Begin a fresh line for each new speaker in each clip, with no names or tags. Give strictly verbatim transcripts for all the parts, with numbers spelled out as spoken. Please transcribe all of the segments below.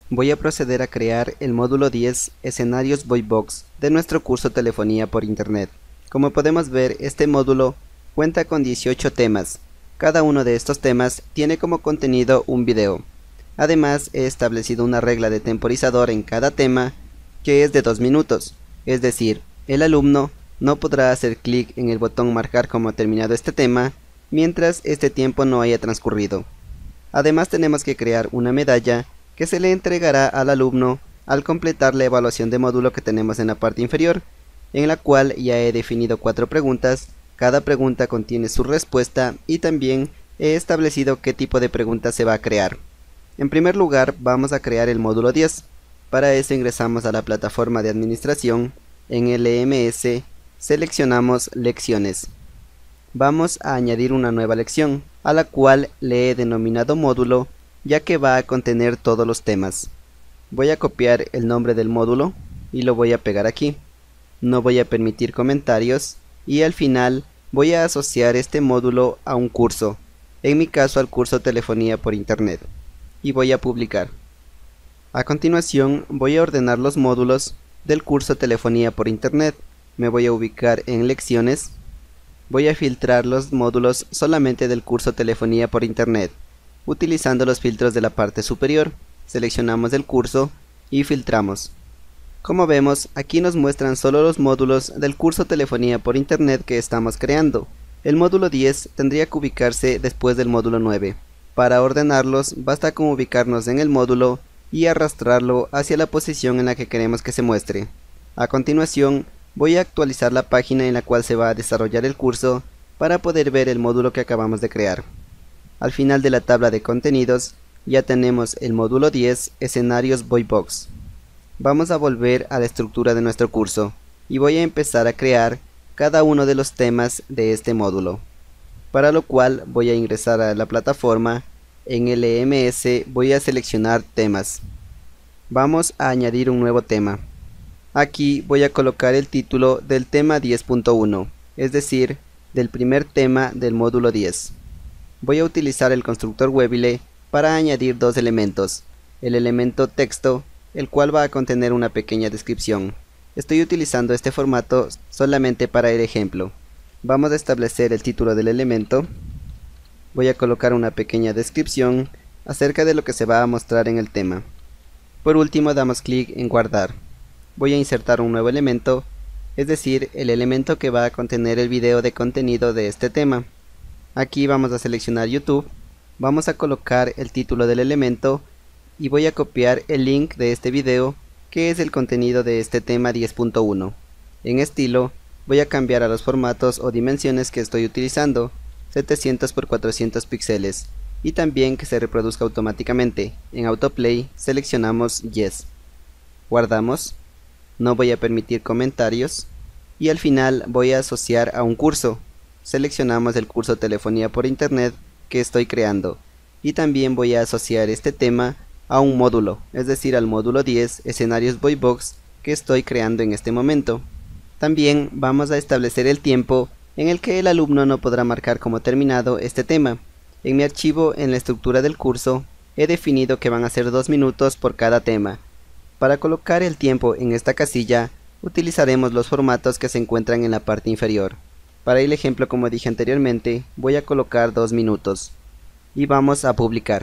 Voy a proceder a crear el módulo diez Escenarios Voicebox de nuestro curso Telefonía por Internet. Como podemos ver, este módulo cuenta con dieciocho temas. Cada uno de estos temas tiene como contenido un video. Además, he establecido una regla de temporizador en cada tema que es de dos minutos. Es decir, el alumno no podrá hacer clic en el botón marcar como terminado este tema mientras este tiempo no haya transcurrido. Además, tenemos que crear una medalla que se le entregará al alumno al completar la evaluación de módulo que tenemos en la parte inferior, en la cual ya he definido cuatro preguntas. Cada pregunta contiene su respuesta y también he establecido qué tipo de pregunta se va a crear. En primer lugar, vamos a crear el módulo diez. Para eso ingresamos a la plataforma de administración. En L M S seleccionamos lecciones. Vamos a añadir una nueva lección, a la cual le he denominado módulo, ya que va a contener todos los temas. Voy a copiar el nombre del módulo y lo voy a pegar aquí. No voy a permitir comentarios y al final voy a asociar este módulo a un curso, en mi caso al curso Telefonía por Internet, y voy a publicar. A continuación voy a ordenar los módulos del curso Telefonía por Internet. Me voy a ubicar en lecciones. Voy a filtrar los módulos solamente del curso Telefonía por Internet, utilizando los filtros de la parte superior. Seleccionamos el curso y filtramos. Como vemos, aquí nos muestran solo los módulos del curso Telefonía por Internet que estamos creando. El módulo diez tendría que ubicarse después del módulo nueve. Para ordenarlos, basta con ubicarnos en el módulo y arrastrarlo hacia la posición en la que queremos que se muestre. A continuación, voy a actualizar la página en la cual se va a desarrollar el curso para poder ver el módulo que acabamos de crear. Al final de la tabla de contenidos ya tenemos el módulo diez Escenarios Voicebox. Vamos a volver a la estructura de nuestro curso y voy a empezar a crear cada uno de los temas de este módulo, para lo cual voy a ingresar a la plataforma. En L M S voy a seleccionar temas. Vamos a añadir un nuevo tema. Aquí voy a colocar el título del tema diez punto uno, es decir, del primer tema del módulo diez. Voy a utilizar el constructor Webile para añadir dos elementos. El elemento texto, el cual va a contener una pequeña descripción. Estoy utilizando este formato solamente para el ejemplo. Vamos a establecer el título del elemento. Voy a colocar una pequeña descripción acerca de lo que se va a mostrar en el tema. Por último, damos clic en guardar. Voy a insertar un nuevo elemento, es decir, el elemento que va a contener el video de contenido de este tema. Aquí vamos a seleccionar YouTube, vamos a colocar el título del elemento y voy a copiar el link de este video que es el contenido de este tema diez punto uno. En estilo voy a cambiar a los formatos o dimensiones que estoy utilizando, setecientos por cuatrocientos píxeles, y también que se reproduzca automáticamente. En Autoplay seleccionamos Yes. Guardamos. No voy a permitir comentarios y al final voy a asociar a un curso. Seleccionamos el curso Telefonía por Internet que estoy creando y también voy a asociar este tema a un módulo, es decir, al módulo diez Escenarios Voicebox que estoy creando en este momento. También vamos a establecer el tiempo en el que el alumno no podrá marcar como terminado este tema. En mi archivo, en la estructura del curso, he definido que van a ser dos minutos por cada tema. Para colocar el tiempo en esta casilla, utilizaremos los formatos que se encuentran en la parte inferior. Para el ejemplo, como dije anteriormente, voy a colocar dos minutos. Y vamos a publicar.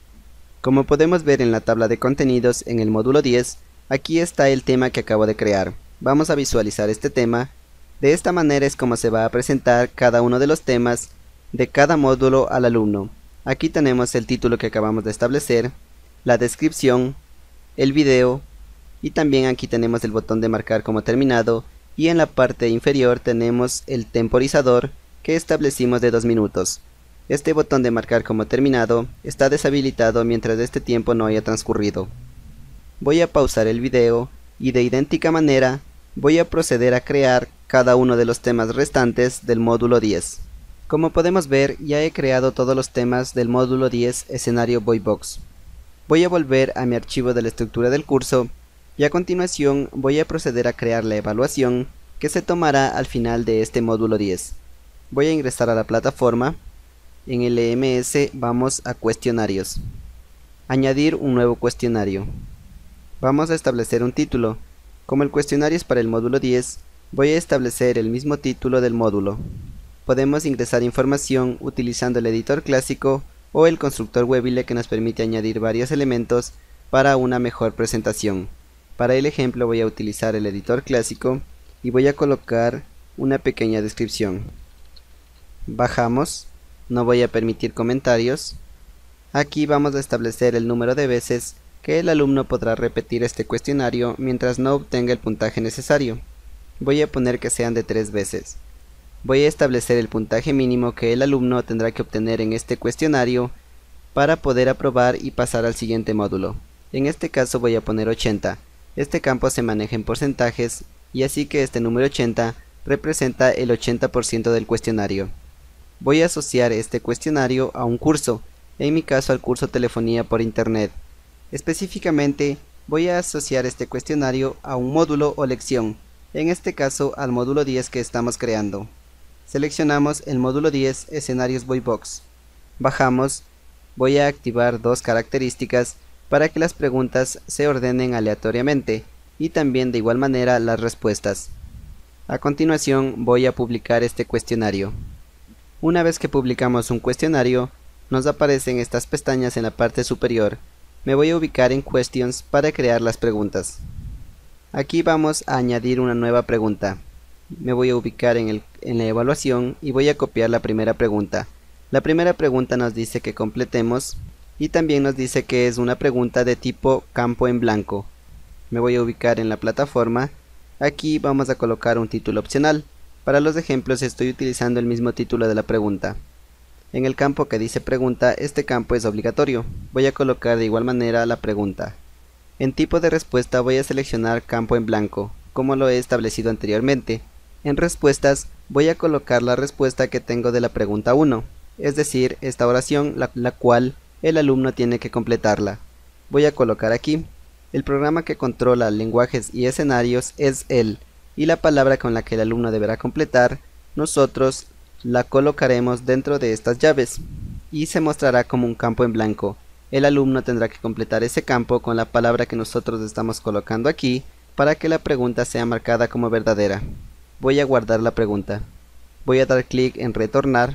Como podemos ver en la tabla de contenidos en el módulo diez, aquí está el tema que acabo de crear. Vamos a visualizar este tema. De esta manera es como se va a presentar cada uno de los temas de cada módulo al alumno. Aquí tenemos el título que acabamos de establecer, la descripción, el video y también aquí tenemos el botón de marcar como terminado y en la parte inferior tenemos el temporizador que establecimos de dos minutos. Este botón de marcar como terminado está deshabilitado mientras este tiempo no haya transcurrido. Voy a pausar el video y de idéntica manera voy a proceder a crear cada uno de los temas restantes del módulo diez. Como podemos ver, ya he creado todos los temas del módulo diez Escenario Voicebox. Voy a volver a mi archivo de la estructura del curso y a continuación voy a proceder a crear la evaluación que se tomará al final de este módulo diez. Voy a ingresar a la plataforma. En L M S vamos a cuestionarios. Añadir un nuevo cuestionario. Vamos a establecer un título. Como el cuestionario es para el módulo diez, voy a establecer el mismo título del módulo. Podemos ingresar información utilizando el editor clásico o el constructor Webile, que nos permite añadir varios elementos para una mejor presentación. Para el ejemplo voy a utilizar el editor clásico y voy a colocar una pequeña descripción. Bajamos, no voy a permitir comentarios. Aquí vamos a establecer el número de veces que el alumno podrá repetir este cuestionario mientras no obtenga el puntaje necesario. Voy a poner que sean de tres veces. Voy a establecer el puntaje mínimo que el alumno tendrá que obtener en este cuestionario para poder aprobar y pasar al siguiente módulo. En este caso voy a poner ochenta. Este campo se maneja en porcentajes y así que este número ochenta representa el ochenta por ciento del cuestionario. Voy a asociar este cuestionario a un curso, en mi caso al curso Telefonía por Internet. Específicamente voy a asociar este cuestionario a un módulo o lección, en este caso al módulo diez que estamos creando. Seleccionamos el módulo diez, escenarios Voicebox. Bajamos, voy a activar dos características para que las preguntas se ordenen aleatoriamente y también de igual manera las respuestas. A continuación voy a publicar este cuestionario. Una vez que publicamos un cuestionario, nos aparecen estas pestañas en la parte superior. Me voy a ubicar en Questions para crear las preguntas. Aquí vamos a añadir una nueva pregunta. Me voy a ubicar en, el, en la evaluación y voy a copiar la primera pregunta. La primera pregunta nos dice que completemos y también nos dice que es una pregunta de tipo campo en blanco. Me voy a ubicar en la plataforma. Aquí vamos a colocar un título opcional. Para los ejemplos estoy utilizando el mismo título de la pregunta. En el campo que dice pregunta, este campo es obligatorio. Voy a colocar de igual manera la pregunta. En tipo de respuesta voy a seleccionar campo en blanco, como lo he establecido anteriormente. En respuestas voy a colocar la respuesta que tengo de la pregunta uno, es decir, esta oración, la, la cual el alumno tiene que completarla. Voy a colocar aquí. El programa que controla lenguajes y escenarios es él, y la palabra con la que el alumno deberá completar, nosotros la colocaremos dentro de estas llaves, y se mostrará como un campo en blanco. El alumno tendrá que completar ese campo con la palabra que nosotros estamos colocando aquí, para que la pregunta sea marcada como verdadera. Voy a guardar la pregunta. Voy a dar clic en retornar,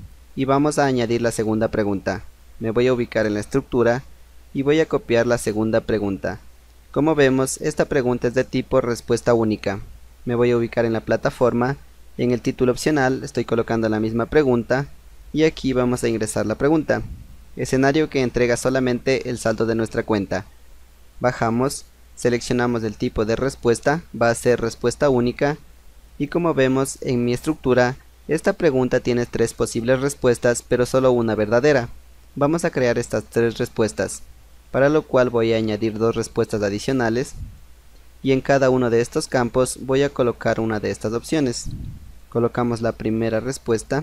y vamos a añadir la segunda pregunta. Me voy a ubicar en la estructura, y voy a copiar la segunda pregunta. Como vemos, esta pregunta es de tipo respuesta única. Me voy a ubicar en la plataforma, en el título opcional estoy colocando la misma pregunta y aquí vamos a ingresar la pregunta. Escenario que entrega solamente el saldo de nuestra cuenta. Bajamos, seleccionamos el tipo de respuesta, va a ser respuesta única y como vemos en mi estructura, esta pregunta tiene tres posibles respuestas pero solo una verdadera. Vamos a crear estas tres respuestas, para lo cual voy a añadir dos respuestas adicionales. Y en cada uno de estos campos voy a colocar una de estas opciones. Colocamos la primera respuesta,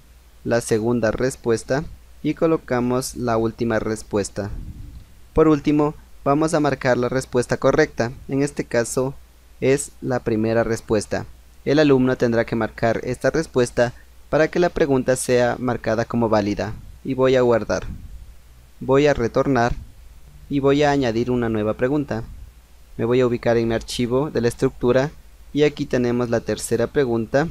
la segunda respuesta y colocamos la última respuesta. Por último, vamos a marcar la respuesta correcta. En este caso es la primera respuesta. El alumno tendrá que marcar esta respuesta para que la pregunta sea marcada como válida. Y voy a guardar. Voy a retornar y voy a añadir una nueva pregunta. Me voy a ubicar en mi archivo de la estructura y aquí tenemos la tercera pregunta,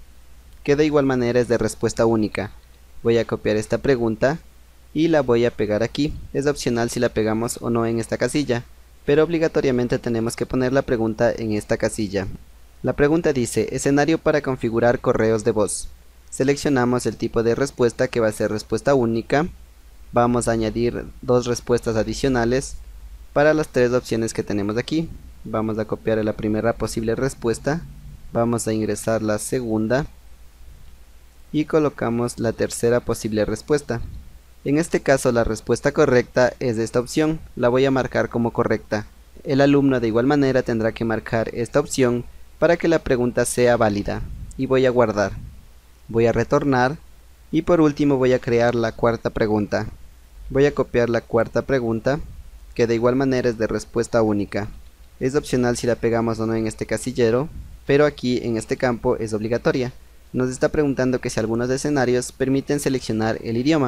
que de igual manera es de respuesta única. Voy a copiar esta pregunta y la voy a pegar aquí. Es opcional si la pegamos o no en esta casilla, pero obligatoriamente tenemos que poner la pregunta en esta casilla. La pregunta dice, escenario para configurar correos de voz. Seleccionamos el tipo de respuesta que va a ser respuesta única. Vamos a añadir dos respuestas adicionales para las tres opciones que tenemos aquí. Vamos a copiar la primera posible respuesta, vamos a ingresar la segunda y colocamos la tercera posible respuesta. En este caso la respuesta correcta es de esta opción, la voy a marcar como correcta. El alumno de igual manera tendrá que marcar esta opción para que la pregunta sea válida y voy a guardar. Voy a retornar y por último voy a crear la cuarta pregunta. Voy a copiar la cuarta pregunta, que de igual manera es de respuesta única. Es opcional si la pegamos o no en este casillero, pero aquí en este campo es obligatoria. Nos está preguntando que si algunos escenarios permiten seleccionar el idioma.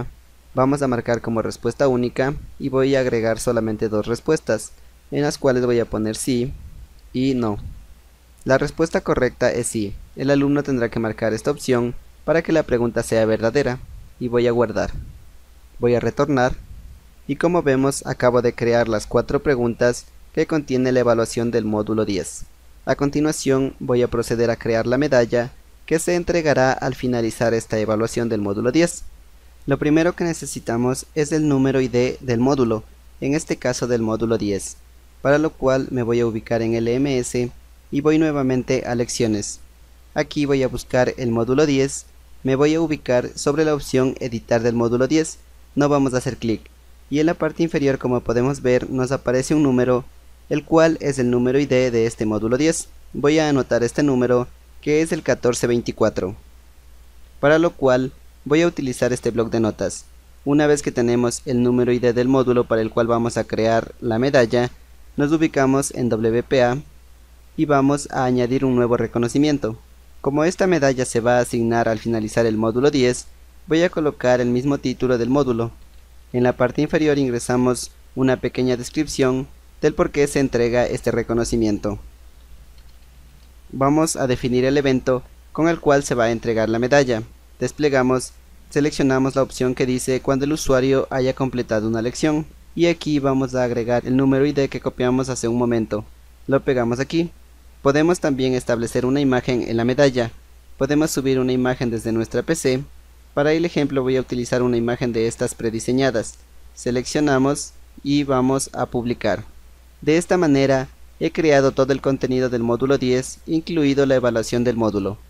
Vamos a marcar como respuesta única y voy a agregar solamente dos respuestas, en las cuales voy a poner sí y no. La respuesta correcta es sí. El alumno tendrá que marcar esta opción para que la pregunta sea verdadera, y voy a guardar. Voy a retornar, y como vemos acabo de crear las cuatro preguntas que contiene la evaluación del módulo diez. A continuación voy a proceder a crear la medalla que se entregará al finalizar esta evaluación del módulo diez. Lo primero que necesitamos es el número I D del módulo, en este caso del módulo diez, para lo cual me voy a ubicar en L M S y voy nuevamente a lecciones. Aquí voy a buscar el módulo diez, me voy a ubicar sobre la opción editar del módulo diez, no vamos a hacer clic, y en la parte inferior, como podemos ver, nos aparece un número, el cual es el número I D de este módulo diez. Voy a anotar este número, que es el catorce veinticuatro, para lo cual voy a utilizar este bloc de notas. Una vez que tenemos el número I D del módulo para el cual vamos a crear la medalla, nos ubicamos en W P A y vamos a añadir un nuevo reconocimiento. Como esta medalla se va a asignar al finalizar el módulo diez, voy a colocar el mismo título del módulo. En la parte inferior ingresamos una pequeña descripción del por qué se entrega este reconocimiento. Vamos a definir el evento con el cual se va a entregar la medalla. Desplegamos, seleccionamos la opción que dice cuando el usuario haya completado una lección, y aquí vamos a agregar el número I D que copiamos hace un momento. Lo pegamos aquí. Podemos también establecer una imagen en la medalla. Podemos subir una imagen desde nuestra P C. Para el ejemplo voy a utilizar una imagen de estas prediseñadas. Seleccionamos y vamos a publicar. De esta manera he creado todo el contenido del módulo diez, incluido la evaluación del módulo.